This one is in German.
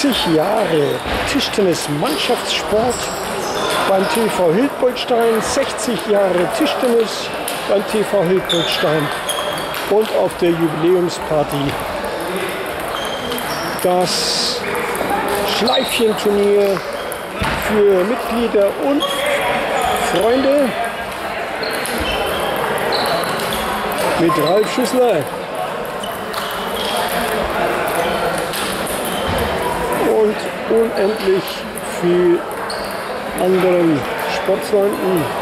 60 Jahre Tischtennis-Mannschaftssport beim TV Hildburghausen, 60 Jahre Tischtennis beim TV Hildburghausen und auf der Jubiläumsparty das Schleifchenturnier für Mitglieder und Freunde mit Ralf Schüssler und unendlich viel anderen Sportfreunden.